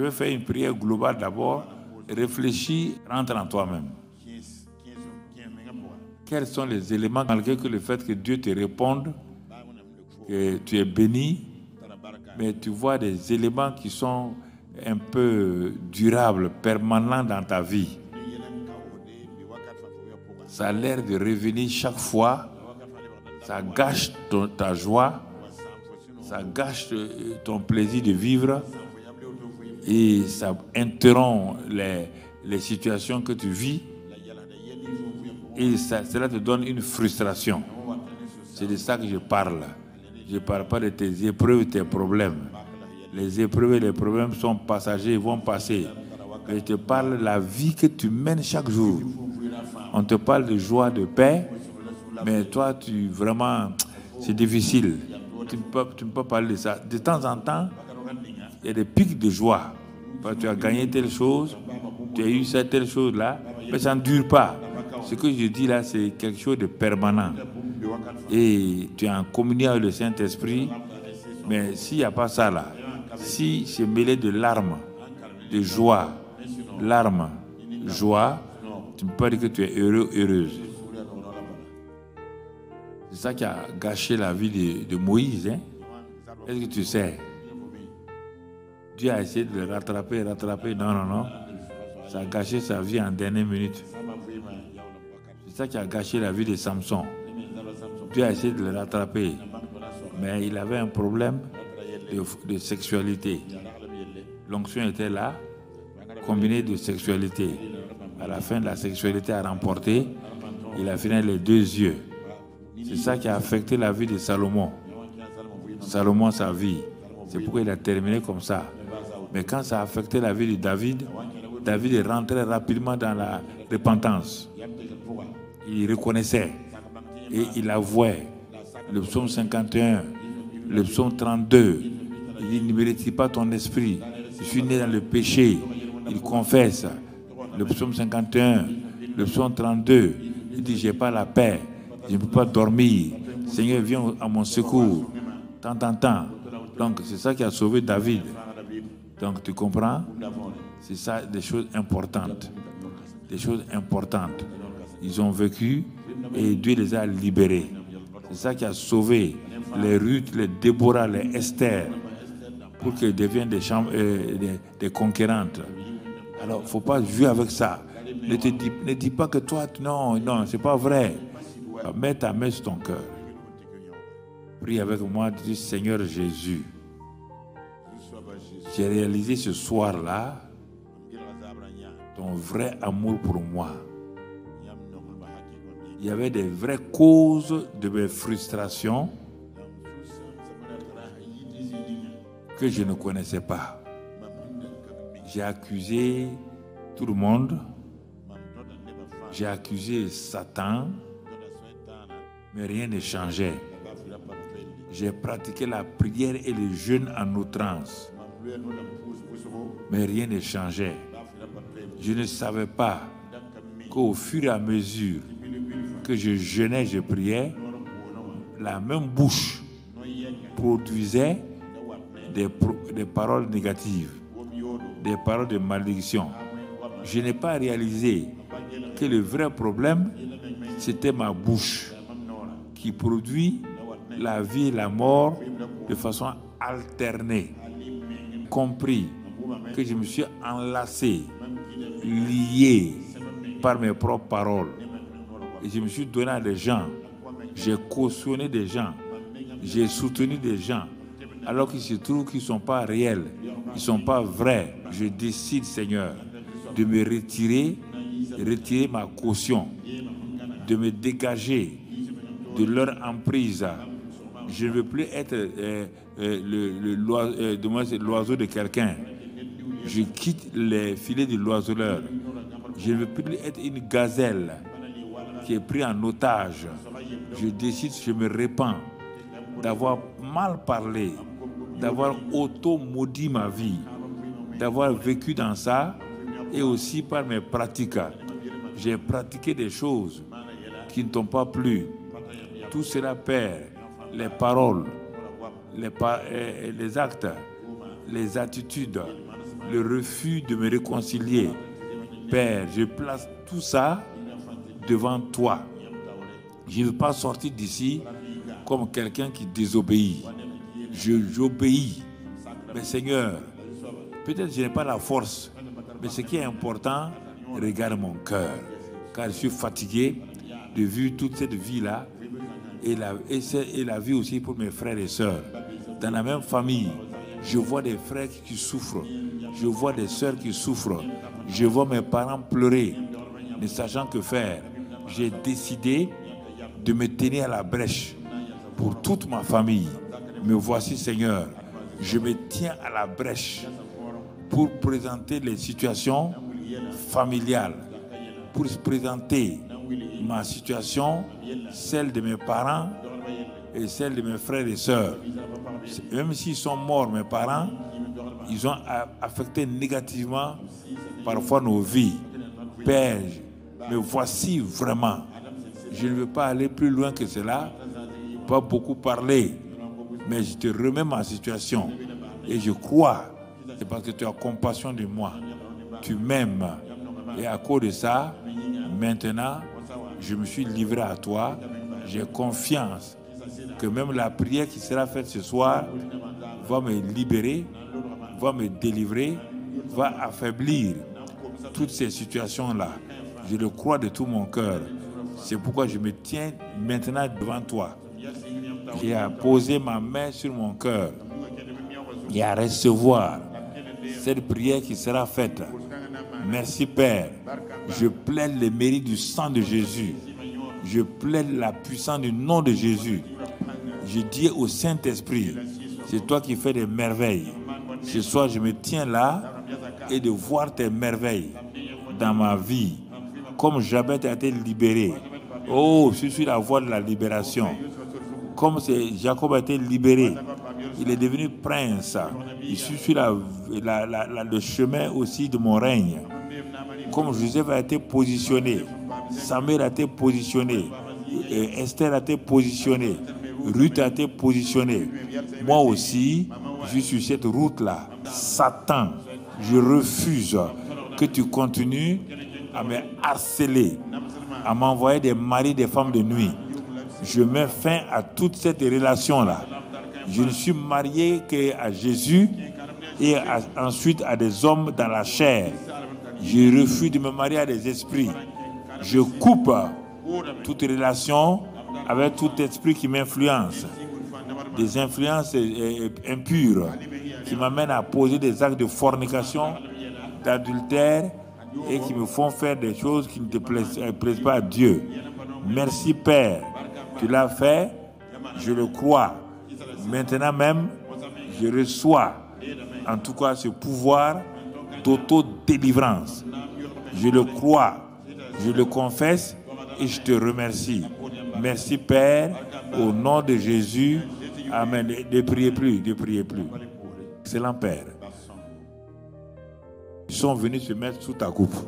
vais faire une prière globale d'abord. Réfléchis, rentre en toi-même. Quels sont les éléments, malgré que le fait que Dieu te réponde, que tu es béni, mais tu vois des éléments qui sont un peu durables, permanents dans ta vie. Ça a l'air de revenir chaque fois. Ça gâche ta joie. Ça gâche ton plaisir de vivre. Et ça interrompt les situations que tu vis. Et cela te donne une frustration. C'est de ça que je parle. Je ne parle pas de tes épreuves, tes problèmes. Les épreuves et les problèmes sont passagers, ils vont passer. Mais je te parle de la vie que tu mènes chaque jour. On te parle de joie, de paix, mais toi, vraiment, c'est difficile. Tu ne peux pas parler de ça. De temps en temps, il y a des pics de joie. Tu as gagné telle chose, tu as eu cette telle chose-là, mais ça ne dure pas. Ce que je dis là, c'est quelque chose de permanent. Et tu es en communion avec le Saint-Esprit, mais s'il n'y a pas ça là, si c'est mêlé de larmes, de joie, larmes, joie, tu ne peux pas dire que tu es heureux, heureuse. C'est ça qui a gâché la vie de Moïse. Hein? Est-ce que tu sais? Dieu a essayé de le rattraper. Non. Ça a gâché sa vie en dernière minute. C'est ça qui a gâché la vie de Samson. Dieu a essayé de le rattraper. Mais il avait un problème de sexualité. L'onction était là, combinée de sexualité. À la fin de la sexualité a remporté, il a fini les 2 yeux. C'est ça qui a affecté la vie de Salomon. Salomon, sa vie. C'est pourquoi il a terminé comme ça. Mais quand ça a affecté la vie de David, David est rentré rapidement dans la repentance. Il reconnaissait et il avouait. Le psaume 51, le psaume 32, il dit, ne me retire pas ton esprit. Je suis né dans le péché. Il confesse. Le psaume 51, le psaume 32, il dit, j'ai pas la paix. Je ne peux pas dormir. Seigneur, viens à mon secours. Tant. Donc, c'est ça qui a sauvé David. Donc, tu comprends? C'est ça, des choses importantes. Des choses importantes. Ils ont vécu et Dieu les a libérés. C'est ça qui a sauvé les Ruth, les Déborah, les Esther, pour qu'ils deviennent des conquérantes. Alors, il ne faut pas jouer avec ça. Ne dis pas que toi, non, ce n'est pas vrai. Mets ta main sur ton cœur. Prie avec moi, dis Seigneur Jésus, j'ai réalisé ce soir-là ton vrai amour pour moi. Il y avait des vraies causes de mes frustrations que je ne connaissais pas. J'ai accusé tout le monde. J'ai accusé Satan, mais rien ne changeait. J'ai pratiqué la prière et le jeûne en outrance, mais rien ne changeait. Je ne savais pas qu'au fur et à mesure que je jeûnais, je priais, la même bouche produisait des paroles négatives, des paroles de malédiction. Je n'ai pas réalisé que le vrai problème, c'était ma bouche qui produit la vie et la mort de façon alternée. Compris que je me suis enlacé, lié par mes propres paroles. Et je me suis donné à des gens, j'ai cautionné des gens, j'ai soutenu des gens, alors qu'il se trouve qu'ils ne sont pas réels, ils ne sont pas vrais. Je décide, Seigneur, de me retirer ma caution, de me dégager de leur emprise. Je ne veux plus être l'oiseau de quelqu'un. Je quitte les filets de l'oiseleur. Je ne veux plus être une gazelle qui est prise en otage. Je décide, je me répands d'avoir mal parlé, d'avoir auto-maudit ma vie, d'avoir vécu dans ça et aussi par mes pratiques. J'ai pratiqué des choses qui ne t'ont pas plu. Tout cela, Père, les paroles, les actes, les attitudes, le refus de me réconcilier. Père, je place tout ça devant toi. Je ne veux pas sortir d'ici comme quelqu'un qui désobéit. J'obéis. Mais Seigneur, peut-être que je n'ai pas la force, mais ce qui est important, regarde mon cœur. Car je suis fatigué de vivre toute cette vie-là et la vie aussi pour mes frères et sœurs. Dans la même famille, je vois des frères qui souffrent. Je vois des sœurs qui souffrent. Je vois mes parents pleurer, ne sachant que faire. J'ai décidé de me tenir à la brèche pour toute ma famille. Me voici, Seigneur. Je me tiens à la brèche pour présenter les situations familiales, pour présenter ma situation, celle de mes parents et celle de mes frères et sœurs. Même s'ils sont morts, mes parents, ils ont affecté négativement parfois nos vies. Père, me voici vraiment. Je ne veux pas aller plus loin que cela, pas beaucoup parler, mais je te remets ma situation. Et je crois, c'est parce que tu as compassion de moi. Tu m'aimes. Et à cause de ça, maintenant, je me suis livré à toi. J'ai confiance que même la prière qui sera faite ce soir va me libérer, va me délivrer, va affaiblir toutes ces situations-là. Je le crois de tout mon cœur. C'est pourquoi je me tiens maintenant devant toi. J'ai à poser ma main sur mon cœur et à recevoir cette prière qui sera faite. Merci Père. Je plaide les mérites du sang de Jésus. Je plaide la puissance du nom de Jésus. Je dis au Saint-Esprit, c'est toi qui fais des merveilles. Ce soir, je me tiens là et de voir tes merveilles dans ma vie. Comme Jabez a été libéré. Oh, je suis la voix de la libération. Comme Jacob a été libéré, il est devenu prince. Je suis le chemin aussi de mon règne. Comme Joseph a été positionné, Samuel a été positionné, Esther a été positionnée, Ruth a été positionnée. Moi aussi, je suis sur cette route-là. Satan, je refuse que tu continues à me harceler, à m'envoyer des maris, des femmes de nuit. Je mets fin à toute cette relation-là. Je ne suis marié qu'à Jésus et ensuite à des hommes dans la chair. Je refuse de me marier à des esprits. Je coupe toute relation avec tout esprit qui m'influence. Des influences impures qui m'amènent à poser des actes de fornication, d'adultère et qui me font faire des choses qui ne te plaisent pas à Dieu. Merci Père. Tu l'as fait, je le crois. Maintenant même, je reçois en tout cas ce pouvoir d'auto-délivrance. Je le crois, je le confesse et je te remercie. Merci Père, au nom de Jésus. Amen. Ne priez plus, ne priez plus. Excellent Père. Ils sont venus se mettre sous ta coupe.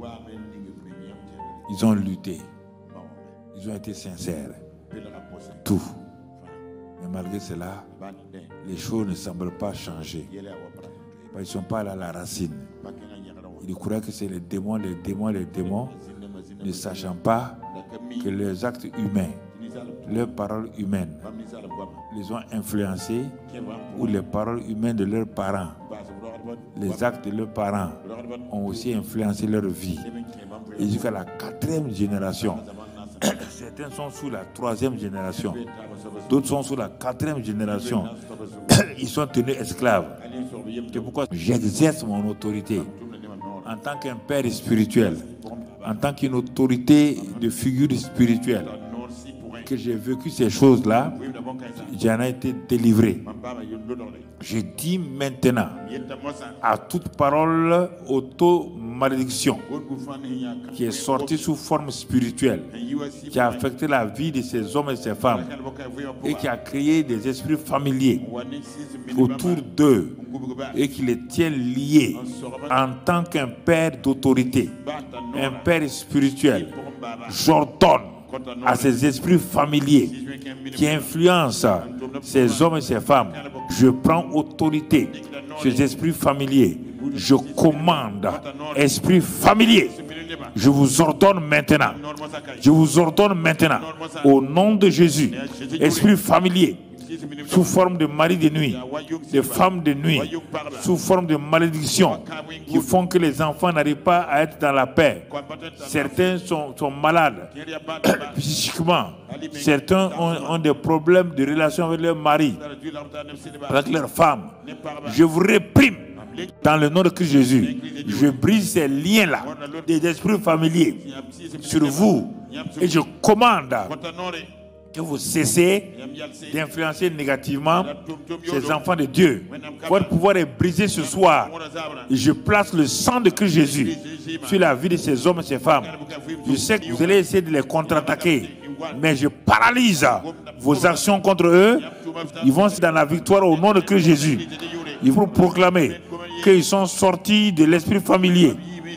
Ils ont lutté. Ils ont été sincères. Tout. Mais malgré cela, les choses ne semblent pas changer. Ils ne sont pas allés à la racine. Ils croyaient que c'est les démons, ne sachant pas que leurs actes humains, leurs paroles humaines, les ont influencés, ou les paroles humaines de leurs parents, les actes de leurs parents ont aussi influencé leur vie. Et jusqu'à la 4e génération. Certains sont sous la 3e génération. D'autres sont sous la 4e génération. Ils sont tenus esclaves. C'est pourquoi j'exerce mon autorité en tant qu'un père spirituel, en tant qu'une autorité de figure spirituelle, que j'ai vécu ces choses-là, j'en ai été délivré. Je dis maintenant à toute parole auto-malédiction qui est sortie sous forme spirituelle, qui a affecté la vie de ces hommes et ces femmes et qui a créé des esprits familiers autour d'eux et qui les tient liés en tant qu'un père d'autorité, un père spirituel. J'ordonne à ces esprits familiers qui influencent ces hommes et ces femmes. Je prends autorité sur ces esprits familiers Je commande, esprit familier, je vous ordonne maintenant, je vous ordonne maintenant, au nom de Jésus, esprit familier, sous forme de mari de nuit, de femmes de nuit, sous forme de malédiction, qui font que les enfants n'arrivent pas à être dans la paix. Certains sont malades psychiquement, certains ont des problèmes de relation avec leur mari, avec leur femme. Je vous réprime dans le nom de Christ Jésus. Je brise ces liens-là, des esprits familiers sur vous, et je commande que vous cessez d'influencer négativement ces enfants de Dieu. Votre pouvoir est brisé ce soir. Et je place le sang de Christ Jésus sur la vie de ces hommes et ces femmes. Je sais que vous allez essayer de les contre-attaquer, mais je paralyse vos actions contre eux. Ils vont dans la victoire au nom de Christ Jésus. Ils vont proclamer qu'ils sont sortis de l'esprit familier.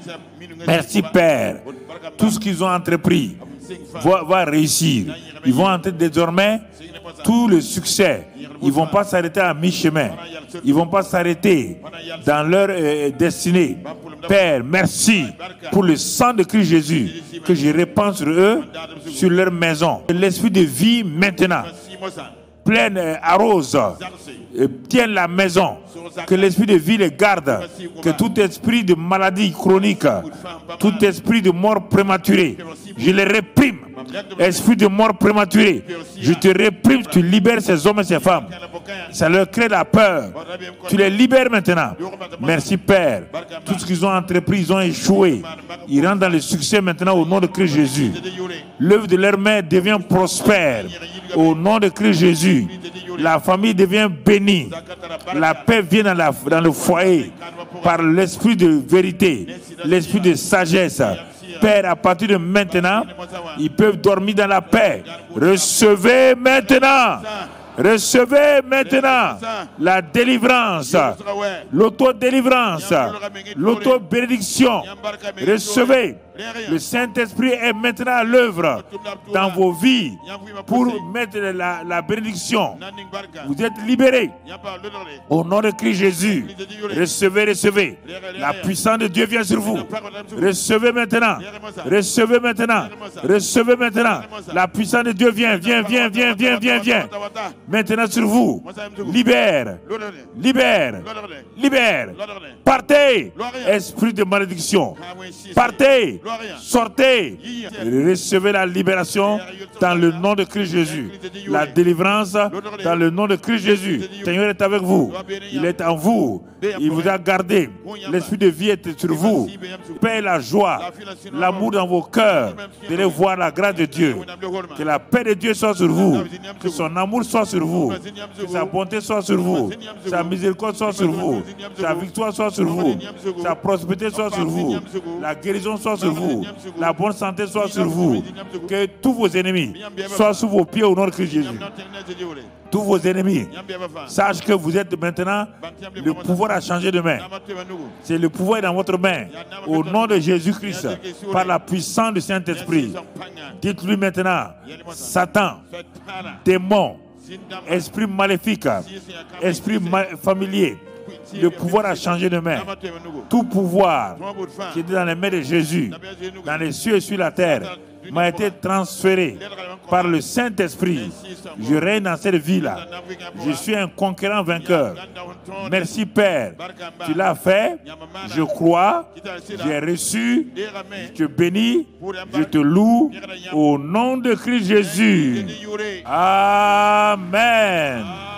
Merci Père. Tout ce qu'ils ont entrepris va réussir. Ils vont entrer désormais tout le succès. Ils ne vont pas s'arrêter à mi-chemin. Ils ne vont pas s'arrêter dans leur destinée. Père, merci pour le sang de Christ Jésus que je répands sur eux, sur leur maison. L'esprit de vie maintenant, pleine, arrose, tienne la maison. Que l'esprit de vie les garde. Que tout esprit de maladie chronique, tout esprit de mort prématurée, je les réprime. Esprit de mort prématurée, je te réprime. Tu libères ces hommes et ces femmes. Ça leur crée la peur. Tu les libères maintenant. Merci Père. Tout ce qu'ils ont entrepris, ils ont échoué. Ils rentrent dans le succès maintenant au nom de Christ Jésus. L'œuvre de leur main devient prospère au nom de Christ Jésus. La famille devient bénie. La paix vient dans le foyer par l'esprit de vérité, l'esprit de sagesse. Père, à partir de maintenant, ils peuvent dormir dans la paix. Recevez maintenant. Recevez maintenant la délivrance, l'autodélivrance, l'autobénédiction. Recevez. Le Saint-Esprit est maintenant à l'œuvre dans vos vies pour mettre la bénédiction. Vous êtes libérés. Au nom de Christ Jésus, recevez, recevez. La puissance de Dieu vient sur vous. Recevez maintenant. Recevez maintenant. Recevez maintenant. La puissance de Dieu vient. Maintenant sur vous. Libère. Libère. Libère. Partez. Esprit de malédiction. Partez. Sortez. Recevez la libération dans le nom de Christ Jésus. La délivrance dans le nom de Christ Jésus. Le Seigneur est avec vous. Il est en vous. Il vous a gardé. L'esprit de vie est sur vous. Paix, la joie, l'amour dans vos cœurs. Vous allez voir la grâce de Dieu. Que la paix de Dieu soit sur vous. Que son amour soit sur vous. Que sa bonté soit sur vous. Sa miséricorde soit sur vous. Sa victoire soit sur vous. Sa prospérité soit sur vous. La guérison soit sur vous. La bonne santé soit sur vous. Que tous vos ennemis soient sous vos pieds au nom de Christ Jésus. Tous vos ennemis sachent que vous êtes maintenant, le pouvoir a changé de main. C'est le pouvoir dans votre main. Au nom de Jésus-Christ, par la puissance du Saint-Esprit. Dites-lui maintenant, Satan, démon, esprit maléfique, esprit familier, le pouvoir a changé de main. Tout pouvoir qui était dans les mains de Jésus, dans les cieux et sur la terre, m'a été transféré par le Saint-Esprit. Je règne dans cette vie-là. Je suis un conquérant vainqueur. Merci Père. Tu l'as fait. Je crois. J'ai reçu. Je te bénis. Je te loue. Au nom de Christ Jésus. Amen.